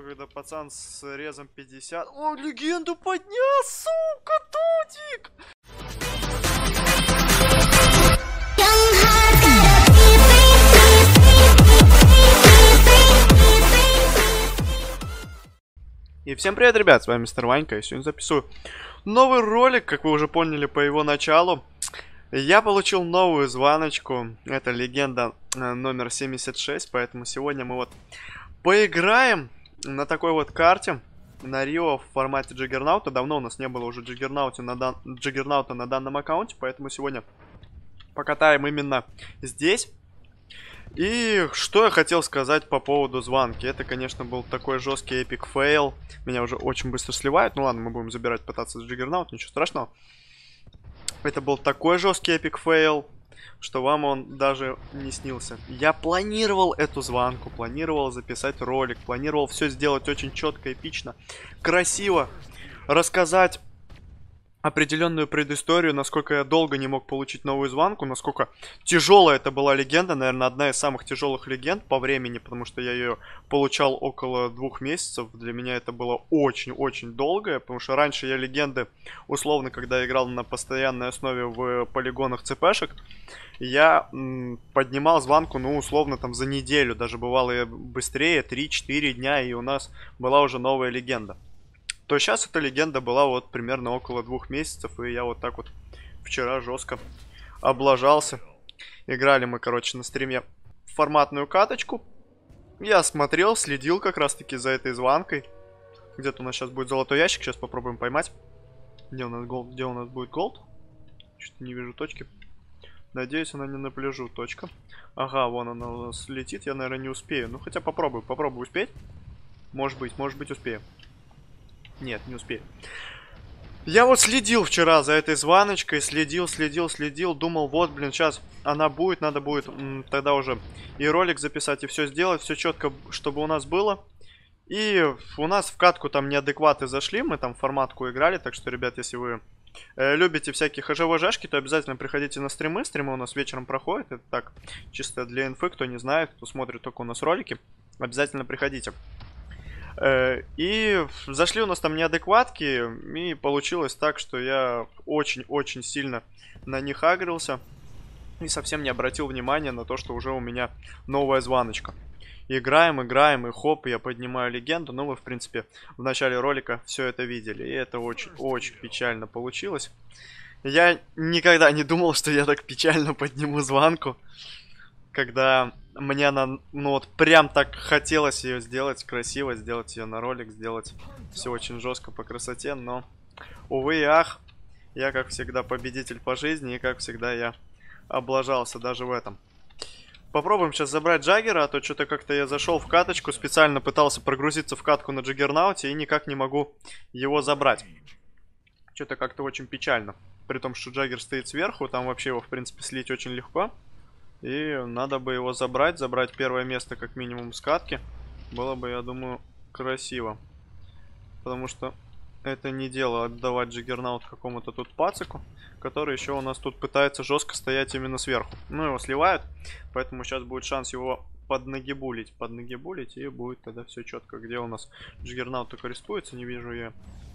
когда пацан с резом 50... О, легенду поднял, сука, Тотик! И всем привет, ребят, с вами Мистер Ванька. Я сегодня записываю новый ролик, как вы уже поняли по его началу. Я получил новую звоночку, это легенда номер 76, поэтому сегодня мы вот поиграем на такой вот карте, на Рио в формате Джаггернаута. Давно у нас не было уже Джаггернаута на данном аккаунте, поэтому сегодня покатаем именно здесь. И что я хотел сказать по поводу звонки. Это, конечно, был такой жесткий эпик фейл. Меня уже очень быстро сливают. Ну ладно, мы будем забирать, пытаться с Джаггернаут, ничего страшного. Это был такой жесткий эпик фейл, что вам он даже не снился. Я планировал эту звонку, планировал записать ролик, планировал все сделать очень четко, эпично, красиво, рассказать определенную предысторию, насколько я долго не мог получить новую звонку, насколько тяжелая это была легенда, наверное, одна из самых тяжелых легенд по времени, потому что я ее получал около 2 месяцев. Для меня это было очень-очень долго, потому что раньше я легенды, условно, когда играл на постоянной основе в полигонах ЦПшек, я поднимал звонку, ну, условно, там за неделю, даже бывало и быстрее, 3-4 дня, и у нас была уже новая легенда. То сейчас эта легенда была вот примерно около 2 месяцев, и я вот так вот вчера жестко облажался. Играли мы, короче, на стриме в форматную каточку. Я смотрел, следил как раз-таки за этой звонкой. Где-то у нас сейчас будет золотой ящик, сейчас попробуем поймать. Где у нас голд? Где у нас будет голд? Что-то не вижу точки. Надеюсь, она не на пляжу, точка. Ага, вон она у нас летит, я, наверное, не успею. Ну, хотя попробую успеть. Может быть успею. Нет, не успею. Я вот следил вчера за этой звоночкой, следил, думал, вот, блин, сейчас она будет, надо будет тогда уже и ролик записать, и все сделать, все четко, чтобы у нас было. И у нас в катку там неадекваты зашли, мы там форматку играли, так что, ребят, если вы любите всякие ХЖВЖшки, то обязательно приходите на стримы. Стримы у нас вечером проходят, это так, чисто для инфы, кто не знает, кто смотрит только у нас ролики, обязательно приходите. И зашли у нас там неадекватки, и получилось так, что я очень-очень сильно на них агрился и совсем не обратил внимания на то, что уже у меня новая звоночка. Играем, и хоп, я поднимаю легенду. Ну, вы, в принципе, в начале ролика все это видели, и это очень-очень печально получилось. Я никогда не думал, что я так печально подниму звонку, когда мне она, ну вот прям так хотелось ее сделать красиво, сделать ее на ролик, сделать все очень жестко по красоте, но, увы и ах, я, как всегда, победитель по жизни, и, как всегда, я облажался даже в этом. Попробуем сейчас забрать Джаггера, а то что-то как-то я зашел в каточку, специально пытался прогрузиться в катку на Джаггернауте и никак не могу его забрать. Что-то как-то очень печально, при том, что Джаггер стоит сверху, там вообще его, в принципе, слить очень легко. И надо бы его забрать первое место как минимум с катки. Было бы, я думаю, красиво. Потому что это не дело отдавать Джаггернаут какому-то тут пацику, который еще у нас тут пытается жестко стоять именно сверху. Ну, его сливают, поэтому сейчас будет шанс его поднагибулить, и будет тогда все четко. Где у нас Джаггернаут только рестуется, не вижу я.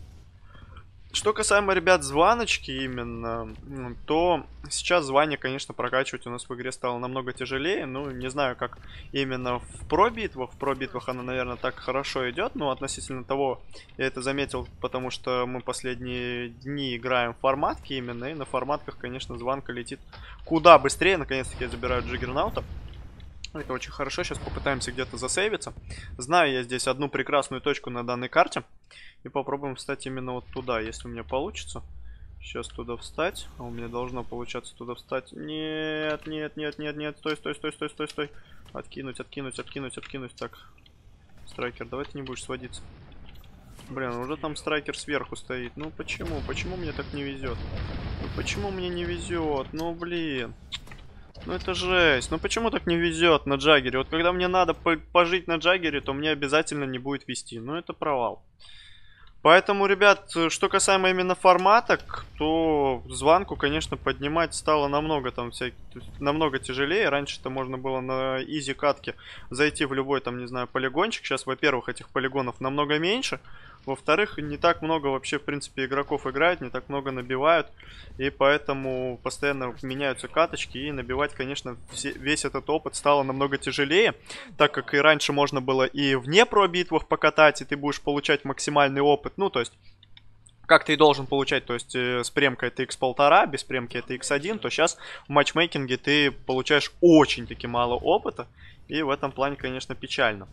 Что касаемо, ребят, звоночки именно, то сейчас звание, конечно, прокачивать у нас в игре стало намного тяжелее. Ну, не знаю, как именно в про-битвах. В про-битвах она, наверное, так хорошо идет. Но относительно того, я это заметил, потому что мы последние дни играем в форматке именно. И на форматках, конечно, звонка летит куда быстрее. Наконец-таки я забираю Джаггернаута. Это очень хорошо. Сейчас попытаемся где-то засейвиться. Знаю я здесь одну прекрасную точку на данной карте. И попробуем встать именно вот туда, если у меня получится. Сейчас туда встать. А у меня должно получаться туда встать. Нет. Стой. Откинуть. Так. Страйкер, давай ты не будешь сводиться. Блин, уже там страйкер сверху стоит. Ну почему? Почему мне так не везет? Ну почему мне не везет? Ну блин. Ну это жесть. Ну почему так не везет на Джаггере? Вот когда мне надо пожить на Джаггере, то мне обязательно не будет вести. Ну это провал. Поэтому, ребят, что касаемо именно форматок, то званку, конечно, поднимать стало намного там намного тяжелее. Раньше-то можно было на изи катке зайти в любой там, не знаю, полигончик. Сейчас, во-первых, этих полигонов намного меньше. Во-вторых, не так много вообще, в принципе, игроков играет, не так много набивают. И поэтому постоянно меняются каточки. И набивать, конечно, весь этот опыт стало намного тяжелее. Так как и раньше можно было и вне про-битвах покатать, и ты будешь получать максимальный опыт. Ну, то есть, как ты и должен получать, то есть с премкой это x1,5, без премки это x1, то сейчас в матчмейкинге ты получаешь очень-таки мало опыта. И в этом плане, конечно, печально.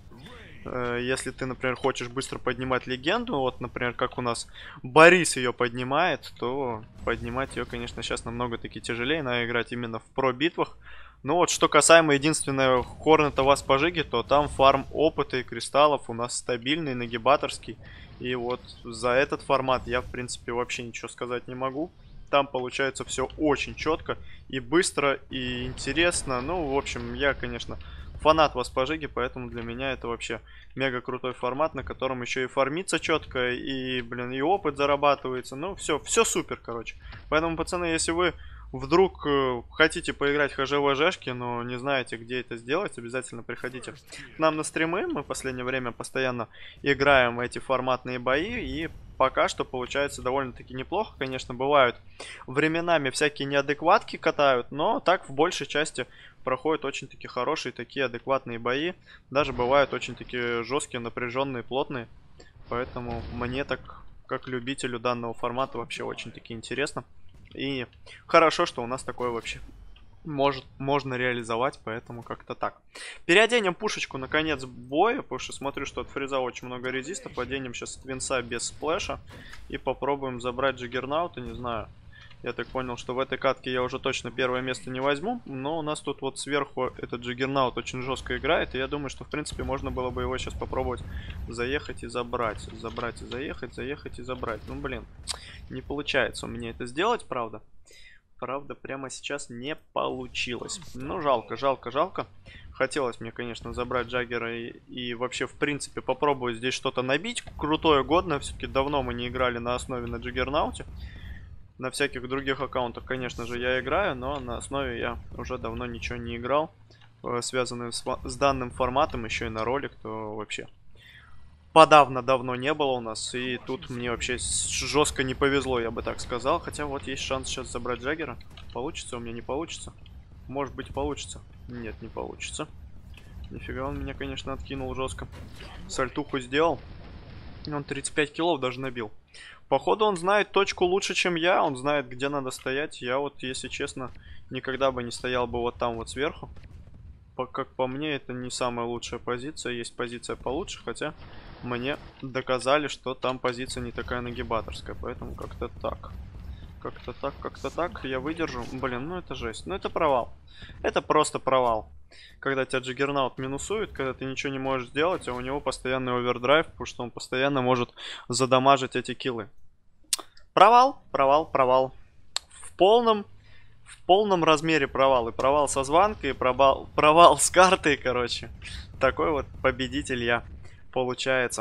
Если ты, например, хочешь быстро поднимать легенду, вот, например, как у нас Борис ее поднимает, то поднимать ее, конечно, сейчас намного-таки тяжелее. Надо играть именно в про-битвах. Ну вот, что касаемо единственного Хорнета вас пожиги, то там фарм опыта и кристаллов у нас стабильный, нагибаторский. И вот за этот формат я, в принципе, вообще ничего сказать не могу. Там получается все очень четко и быстро, и интересно. Ну, в общем, я, конечно, фанат вас пожиги, поэтому для меня это вообще мега крутой формат, на котором еще и фармится четко, и, блин, и опыт зарабатывается. Ну, все супер, короче. Поэтому, пацаны, если вы вдруг хотите поиграть в ХЖ-ВЖшки, но не знаете, где это сделать, обязательно приходите к нам на стримы. Мы в последнее время постоянно играем в эти форматные бои, и пока что получается довольно-таки неплохо. Конечно, бывают временами всякие неадекватки катают, но так в большей части проходят очень-таки хорошие такие адекватные бои. Даже бывают очень-таки жесткие, напряженные, плотные. Поэтому мне так, как любителю данного формата, вообще очень-таки интересно. И хорошо, что у нас такое вообще можно реализовать, поэтому как-то так. Переоденем пушечку на конец боя, потому что смотрю, что от фриза очень много резиста. Поденем сейчас твинса без сплэша и попробуем забрать Джаггернаута, не знаю. Я так понял, что в этой катке я уже точно первое место не возьму, но у нас тут вот сверху этот Джаггернаут очень жестко играет, и я думаю, что в принципе можно было бы его сейчас попробовать заехать и забрать. Забрать и заехать, заехать и забрать. Ну блин, не получается у меня это сделать, правда. Правда, прямо сейчас не получилось. Ну, жалко, жалко, жалко. Хотелось мне, конечно, забрать Джаггера и вообще, в принципе, попробовать здесь что-то набить. Крутое, годное. Все-таки давно мы не играли на основе на Джаггернауте. На всяких других аккаунтах, конечно же, я играю, но на основе я уже давно ничего не играл. Связанный с данным форматом, еще и на ролик, то вообще подавно давно не было у нас. И тут мне вообще жестко не повезло, я бы так сказал. Хотя вот есть шанс сейчас забрать Джаггера. Получится у меня, не получится? Может быть, получится. Нет, не получится. Нифига он меня, конечно, откинул жестко. Сальтуху сделал. Он 35 киллов даже набил. Походу он знает точку лучше, чем я. Он знает, где надо стоять. Я вот, если честно, никогда бы не стоял бы вот там вот сверху. Как по мне, это не самая лучшая позиция. Есть позиция получше, хотя мне доказали, что там позиция не такая нагибаторская. Поэтому как-то так. Как-то так, как-то так. Я выдержу. Блин, ну это жесть. Ну это провал. Это просто провал. Когда тебя Джаггернаут минусует, когда ты ничего не можешь сделать, а у него постоянный овердрайв, потому что он постоянно может задамажить эти киллы. Провал, провал, провал. В полном размере провал. И провал со званкой, и провал с картой, короче. Такой вот победитель я, получается.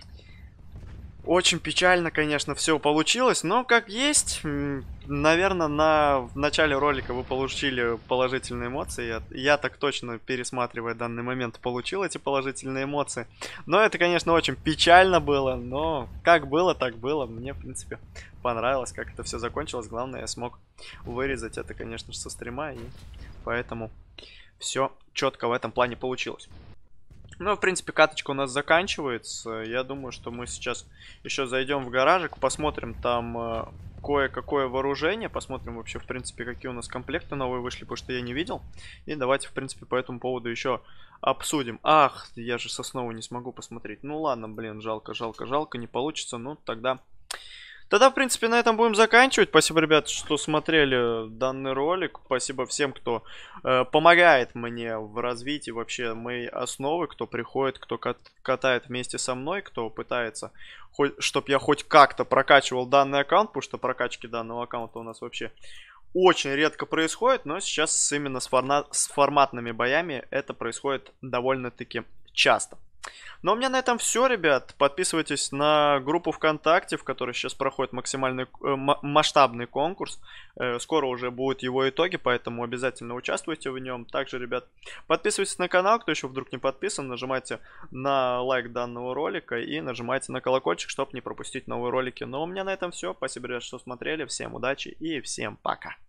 Очень печально, конечно, все получилось, но как есть. Наверное, в начале ролика вы получили положительные эмоции. Я так точно, пересматривая данный момент, получил эти положительные эмоции. Но это, конечно, очень печально было, но как было, так было. Мне, в принципе, понравилось, как это все закончилось. Главное, я смог вырезать это, конечно же, со стрима, и поэтому все четко в этом плане получилось. Ну, в принципе, каточка у нас заканчивается. Я думаю, что мы сейчас еще зайдем в гаражик, посмотрим там кое-какое вооружение, посмотрим вообще, в принципе, какие у нас комплекты новые вышли, потому что я не видел. И давайте, в принципе, по этому поводу еще обсудим. Ах, я же снова не смогу посмотреть. Ну ладно, блин, жалко, жалко, жалко, не получится. Ну, тогда, в принципе, на этом будем заканчивать. Спасибо, ребят, что смотрели данный ролик. Спасибо всем, кто помогает мне в развитии вообще моей основы, кто приходит, кто катает вместе со мной, кто пытается, чтобы я хоть как-то прокачивал данный аккаунт, потому что прокачки данного аккаунта у нас вообще очень редко происходит, но сейчас именно с форматными боями это происходит довольно-таки часто. Ну, а у меня на этом все, ребят. Подписывайтесь на группу ВКонтакте, в которой сейчас проходит максимальный масштабный конкурс. Скоро уже будут его итоги, поэтому обязательно участвуйте в нем. Также, ребят, подписывайтесь на канал, кто еще вдруг не подписан. Нажимайте на лайк данного ролика и нажимайте на колокольчик, чтобы не пропустить новые ролики. Ну, у меня на этом все. Спасибо, ребят, что смотрели. Всем удачи и всем пока.